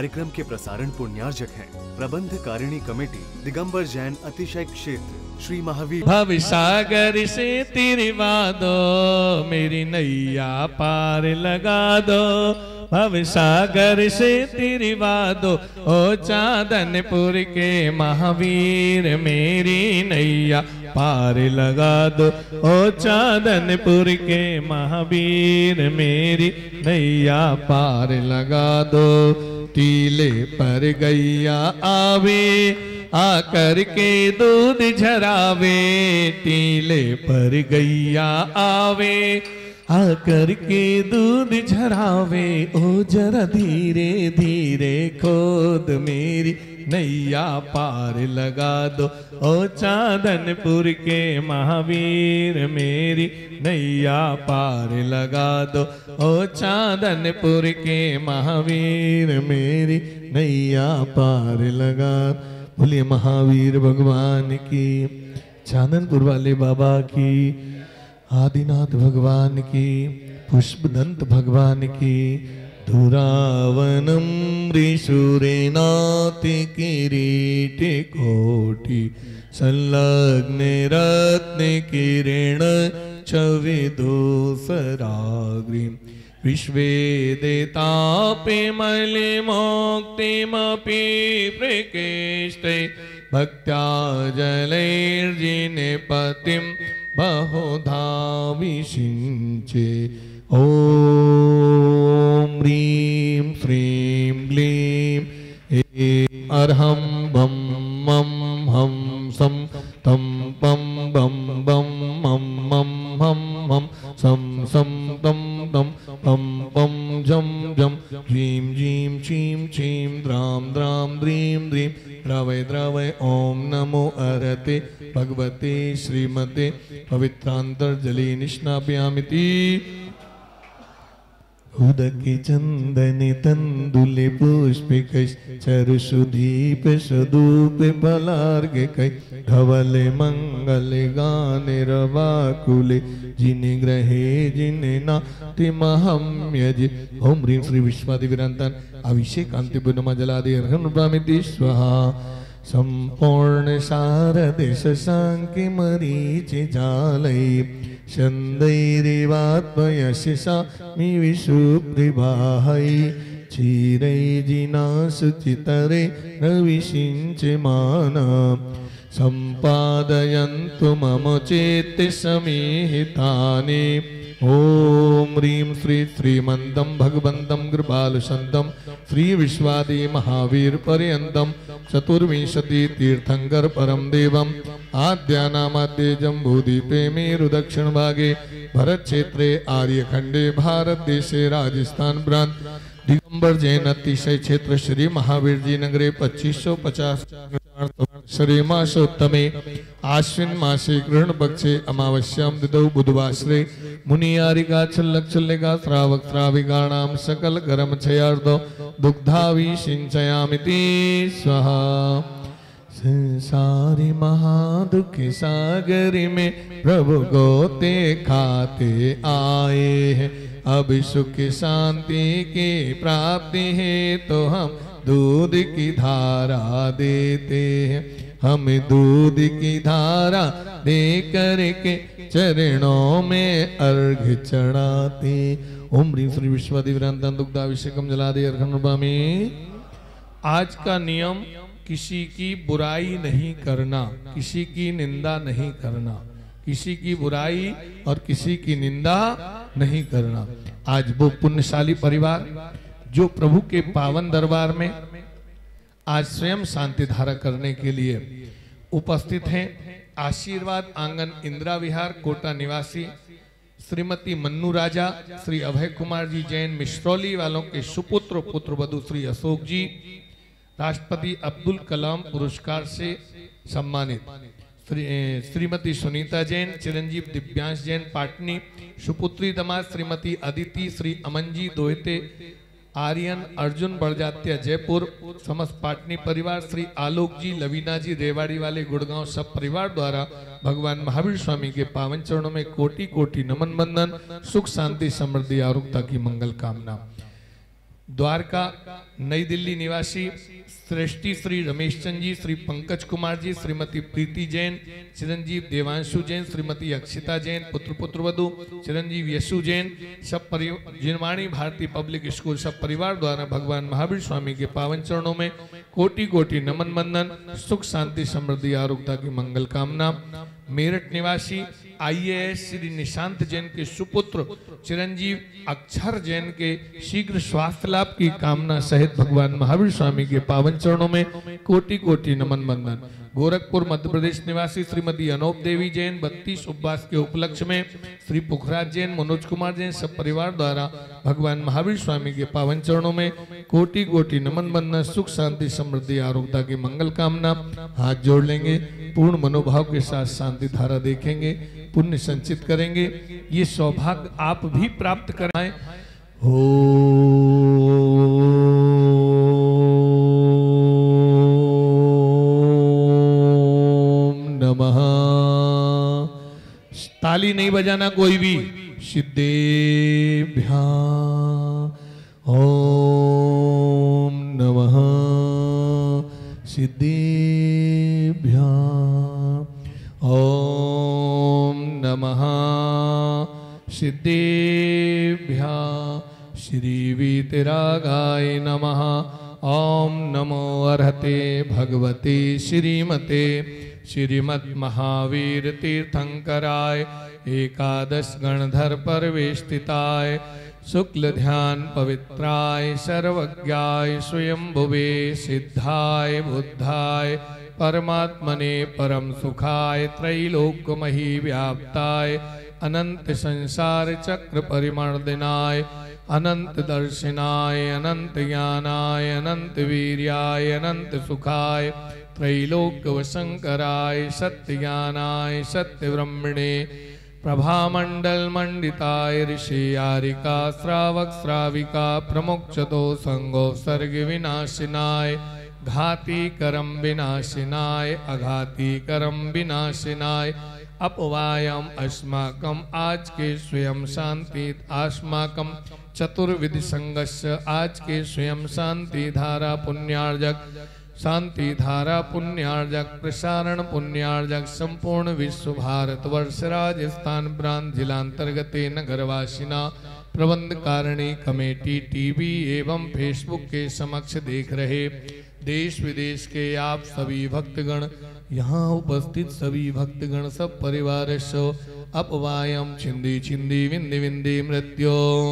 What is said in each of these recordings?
कार्यक्रम के प्रसारण पुण्यार्जक हैं प्रबंध कारिणी कमेटी दिगंबर जैन अतिशय क्षेत्र श्री महावीर। भव सागर से तिरवा दो, मेरी नैया पार लगा दो। भव सागर से तिरवा दो, ओ चांदनपुर के महावीर, मेरी नैया पार लगा दो। ओ चांदनपुर के महावीर, मेरी नैया पार लगा दो। टीले पर गैया आवे, आकर के दूध झरावे। टीले पर गैया आवे, आकर के दूध झरावे। ओ जरा धीरे धीरे खोद, मेरी नैया पार लगा दो। ओ चांदनपुर के महावीर, मेरी नैया पार लगा दो। ओ चांदनपुर के महावीर, मेरी नैया पार लगा। बोलिए महावीर भगवान की, चांदनपुर वाले बाबा की, आदिनाथ भगवान की, पुष्पदंत भगवान की। धुरावनम ऋषुरेनाति किरीट कोटि संलग्न रत्न किरण छविदोसराग्रीं। विश्वेदेतापे मले मोक्तिमपि प्रकृष्टे। भक्त्या जलैर्जिने पतिं बहुधा विषिञ्चे। ओम ह्रीं श्रीं क्लीं अर्हं बम मम हम सम तम पम बम बम मम मम हम हम सम सम तम तम पम पम जम जम ह्रीं जीं चीं चीं द्रां द्रां द्रीं द्रीं द्रवय द्रवय। ओम नमो अरते भगवते श्रीमते पवित्रांतर्जलि निष्णापयामिति। उदके चंदने तंदुले पुष्पिकै चरुषुदीप सदूप फलार्घ्यकै। धवले मंगले गाने रवाकुले जिने ग्रहे जिने नाति महम्यजे। ओम ह्रीं श्री विश्वादिविरांतान अभिषेक अंतिपुनमा जलादि अर्घ्यनुपामिति स्वाहा। संपूर्ण शारदे शशांकि मरीचि जालै। छन्दैरेवात्मयशिषामि विशुभ्रिभाहै। क्षीरै जिनाशुचितरे रविषिञ्चमाना। सम्पादयन्तु मम चेत्ति समीहितानि। ओम ह्रीं श्री श्रीमन्तं भगवन्तं कृपालुसन्तं श्री विश्वादि महावीर पर्यन्तं चतुर्विंशति तीर्थंकर परम देवम। आद्यानामाद्ये जम्बूद्वीपे मेरु दक्षिण भागे भरत क्षेत्रे आर्यखंडे भारत देशे राजस्थान प्रांत दिगंबर जैन अतिशय क्षेत्र श्री महावीर जी नगरे 2550 श्री मासोत्तमे आश्विन मासे ग्रहण पक्षे अमावस्यां दिदौ बुधवासरे मुनियारिका छल्लक्षल्लिका श्रावक श्राविकाणां सकल गरम क्षयार्धो दुग्धावि सिंचयामिति स्वाहा। संसारी महादुख सागर में प्रभु गोते खाते आए हैं। अब सुख शांति की प्राप्ति है तो हम दूध की धारा देते हैं। हम दूध की धारा दे करके चरणों में अर्घ चढ़ाते। ओम ह्रीं श्री विश्वादिविरांतां दुग्धाभिषेकम जलादि अर्घ्यनुपामि। आज का नियम किसी की बुराई नहीं करना, किसी की निंदा नहीं करना, किसी की बुराई और किसी की निंदा नहीं करना। आज वो पुण्यशाली परिवार जो प्रभु के पावन दरबार में आज स्वयं शांति धारा करने के लिए उपस्थित हैं। आशीर्वाद आंगन इंदिरा विहार कोटा निवासी श्रीमती मन्नू राजा, श्री अभय कुमार जी जैन मिश्रौली वालों के सुपुत्र पुत्र वधु श्री अशोक जी राष्ट्रपति अब्दुल कलाम पुरस्कार से सम्मानित। श्रीमती सुनीता जैन, चिरंजीव दिव्यांश जैन पाटनी, सुपुत्री दमाद श्रीमती अदिति, श्री अमनजी दोहते, आर्यन अर्जुन बड़जात्या जयपुर, समस्त पाटनी परिवार, श्री आलोक जी, लवीना जी रेवाड़ी वाले गुड़गांव सब परिवार द्वारा भगवान महावीर स्वामी के पावन चरणों में कोटि कोटि नमन बंदन, सुख शांति समृद्धि आरोग्यता की मंगल कामना। द्वारका नई दिल्ली निवासी श्रेष्ठी श्री रमेश चंद जी, श्री पंकज कुमार जी, श्रीमती प्रीति जैन, चिरंजीव देवांशु जैन, श्रीमती अक्षिता जैन, पुत्र वधु चिरंजीव यशु जैन, सब परिवार जिनवाणी भारतीय पब्लिक स्कूल सब परिवार द्वारा भगवान महावीर स्वामी के पावन चरणों में कोटि कोटि नमन बंदन, सुख शांति समृद्धि आरोग्यता की मंगल कामना। मेरठ निवासी IAS श्री निशांत जैन के सुपुत्र चिरंजीव अक्षर जैन के शीघ्र स्वास्थ्य लाभ की कामना सहित भगवान महावीर स्वामी के पावन चरणों में कोटि कोटि नमन बंदन। गोरखपुर मध्य प्रदेश निवासी श्रीमती अनोप देवी जैन 32 उपवास के उपलक्ष्य में श्री पुखराज जैन, मनोज कुमार जैन सब परिवार द्वारा भगवान महावीर स्वामी के पावन चरणों में कोटि कोटि नमन बंदन, सुख शांति समृद्धि आरोग्यता की मंगल कामना। हाथ जोड़ लेंगे, पूर्ण मनोभाव के साथ शांति धारा देखेंगे, पुण्य संचित करेंगे। ये सौभाग्य आप भी प्राप्त कराएं। नमः। ताली नहीं बजाना कोई भी। सिद्धेभ्यः ओम नमः। सिद्धेभ्यः ओम नमः। सिद्धेभ्यः श्री वीतरागाय नमः। ओम नमो अर्हते भगवते श्रीमते श्रीमद् महावीर तीर्थंकराय एकादश गणधर परवेष्टिताय शुक्ल ध्यान पवित्राय सर्वज्ञाय स्वयंभुवे सिद्धाय बुद्धाय परमात्मने परम सुखाय त्रैलोक्यमही व्याप्ताय अनंत संसार चक्र परिमर्दिनाय अनंत दर्शनाय अनंत ज्ञानाय अनंत वीर्याय अनंत सुखाय त्रैलोक्य वशंकराय सत्य ज्ञानाय सत्य ब्रह्मणे प्रभामंडल मंडिताय ऋषि यारिका श्रावक श्राविका प्रमुक्षतो संगो सर्ग विनाशिनाय घाती करम विनाशिनाय अघाती करम विनाशिनाय अपवायम अस्माकम आज के स्वयं शांति अस्माकम चतुर्विधि संगस्य आज के स्वयं शांति धारा पुण्यार्जक शांति धारा पुण्यार्जक प्रसारण पुण्यार्जक संपूर्ण विश्व भारत वर्ष राजस्थान प्रांत जिलांतर्गते नगरवासिना प्रबंध कारिणी कमेटी टीवी एवं फेसबुक के समक्ष देख रहे देश विदेश के आप सभी भक्तगण, यहाँ उपस्थित सभी भक्तगण सब परिवार सो अपवायम छिंदी छिंदी विंदी विंदी मृत्यो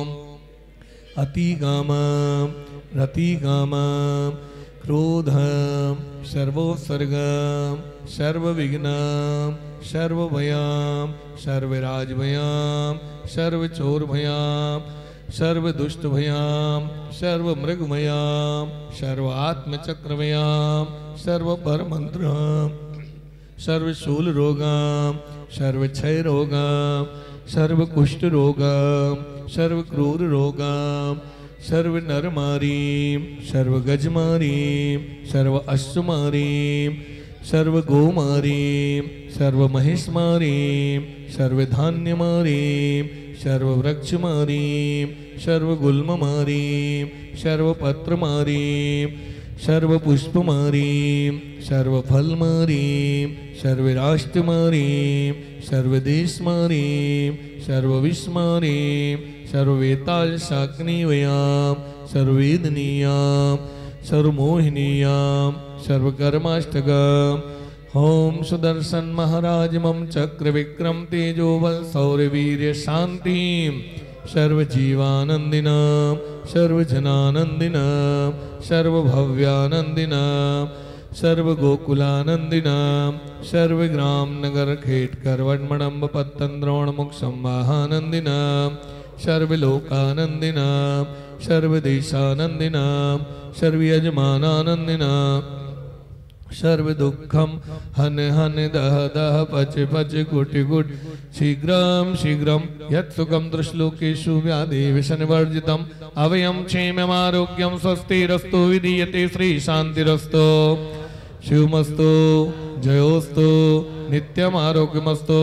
अतिगाम रतिगाम क्रोध सर्वोत्सर्गम सर्वविघ्नम सर्वभयम सर्वराजभयम सर्वचोरभयम सर्वदुष्टभयम सर्वमृगभयम सर्वात्मचक्रभयम सर्वपरमंत्रम सर्वशूलरोगम सर्वक्षयरोगम सर्वकुष्ठरोगम सर्वक्रूररोगम सर्व नरमारीम सर्व गजमारीम सर्व अश्वमारीम सर्व गोमारीम सर्व महेशमारीम सर्व धान्यमारीम सर्व वृक्षमारीम सर्व गुल्ममारीम सर्व पत्रमारीम सर्व पुष्पमारीम सर्व फलमारीम सर्व राष्ट्रमारीम सर्व देशमारीम सर्व विश्वमारीम सर्ववेताल शाक्नीवयाम सर्ववेदनीयाम सर्वमोहिनीयाम सर्वकर्माष्टकम ओम सुदर्शन महाराज मम चक्र विक्रम तेजोबल सौरवीर्य शांति सर्वजीवानंदिनाम सर्वजनानंदिनाम सर्वभव्यानंदिनाम सर्वगोकुलानंदिनाम सर्वग्राम नगर खेटकर वडमडम्ब पत्तंद्रोण मुख संवाहानंदिनाम सर्वलोकानंदिनाम सर्वदेशानंदिनाम सर्वयजमानानंदिनाम सर्वदुःखम हन हन दह दह पच पच कुटि कुट शीघ्रम शीघ्रम यत्सुखम दृश्लोकेषु व्याधि विषनिवर्जितम अवयम क्षेममारोग्यम स्वस्तिरस्तु विधीयते श्री शांतिरस्तु शिवमस्तु जयोस्तु नित्यम आरोग्यमस्तु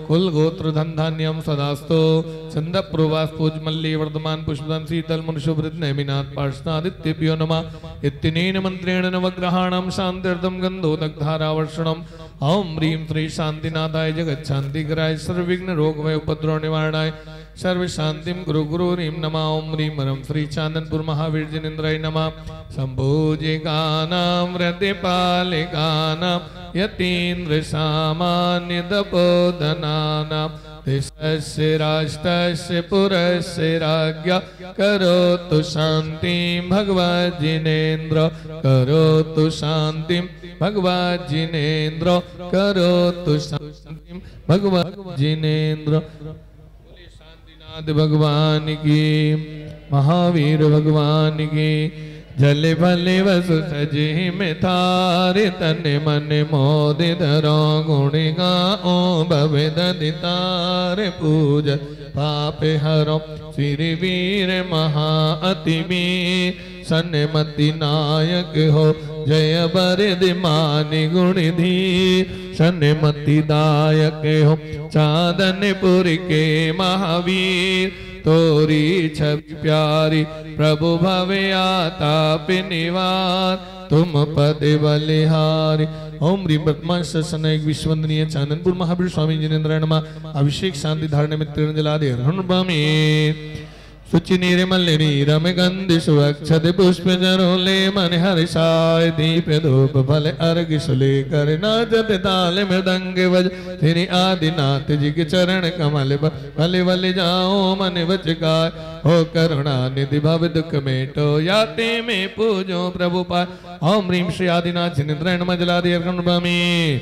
कुल गोत्र धन धान्यम सदास्तो चंद प्रवास पूज मल्ली वर्धमान पुष्पदन शीतल मनुष्यभृत नैमिनाथ पार्षणादित्यभ्यो नमः इत्यनेन मंत्रेण नवग्रहाणां शांत्यर्थं गंधोदकधारावर्षणम् ओम ह्रीं श्री शांतिनाथाय जगत शांतिकराय सर्वविघ्न रोग भय उपद्रव निवारणाय सर्व शांतिं गुरु गुरु ह्रीं नमः ओम ह्रीं परम श्री चांदनपुर महावीर जिनेन्द्राय नमः संभोजिकानां व्रतिपालिकानां यतीन्द्र सामान्य तपोधनानां देशस्य राष्ट्रस्य पुरस्य राज्ञा करोतु शान्तिं भगवज्जिनेन्द्र करोतु शान्तिं भगवज्जिनेन्द्र करोतु शान्तिं भगवज्जिनेन्द्र। शांतिनाथ भगवान की, महावीर भगवान की। जल भले वसु सजे में थारे तन मन मोदि धरो गुण गाओ भवे ददितारे पूज पाप हरो श्री वीर महा अति वीर सन्मति नायक हो जय बरदिमानि गुण धीर सन्मति दायक हो चांदनपुर के महावीर तोरी छवि प्यारी प्रभु भवे आताप निवार तुम पद बलिहारी। ओम ह्रीं वर्तमान सत्संग एक विश्ववंदनीय चांदनपुर महावीर स्वामी जिनेन्द्राय नमः। अभिषेक शांति धारण में तीर्ण जलादि हनुबामी सुचि निर्मल नीरम गंधि सुवक्षत पुष्प जरोले मन हर्षाय दीप धूप फल अर्घ सुले कर नाचत ताल मृदंग बज श्री आदिनाथ जी के चरण कमल भले भले जाओ मन बच गाय हो करुणा निधि भव दुख मेटो याते में पूजो प्रभु पाय। ओम ह्रीं श्री आदिनाथ जिनेन्द्राय नमः। जलादि अर्घ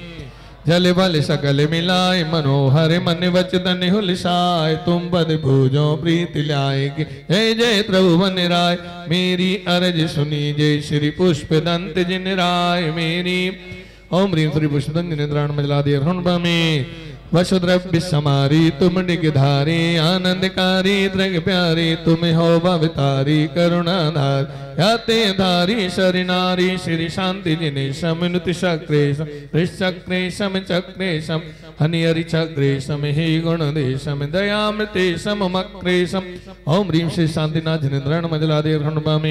जल बल सकल मिलाय मनोहर मन वचन हुलसाय तुम पद पूजो प्रीति लाए जय जय प्रभु बन राय मेरी अरज सुनी जय श्री पुष्प दंत जिन राय मेरी। ओम ह्रीं श्री पुष्पदंत जिनेन्द्राय नमः। जलादि अर्घ वसुद्रव्य समारी तुम निगधारी आनंदकारी दृग प्यारी तुम हो भवतारी करुणाधार याते धारी शरिनारी श्री शांति जिनेशम नुति चक्रेशम चक्रेशम चक्रेशम हनिहरि चक्रेशम हे गुणदेशम दयामृतेशम मक्रेशम। ओम ह्रीं श्री शांतिनाथ जिनेन्द्राय नमः। जलादि अर्घ।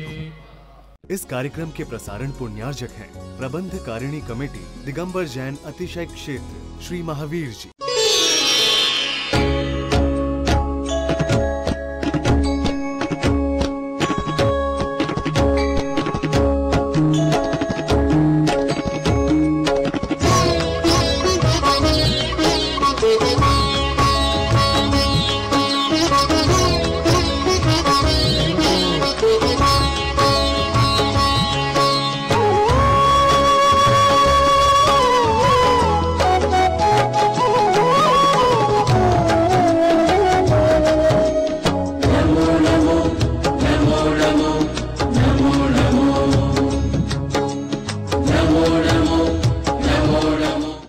इस कार्यक्रम के प्रसारण पुण्यार्जक हैं प्रबंध कारिणी कमेटी दिगंबर जैन अतिशय क्षेत्र श्री महावीर जी।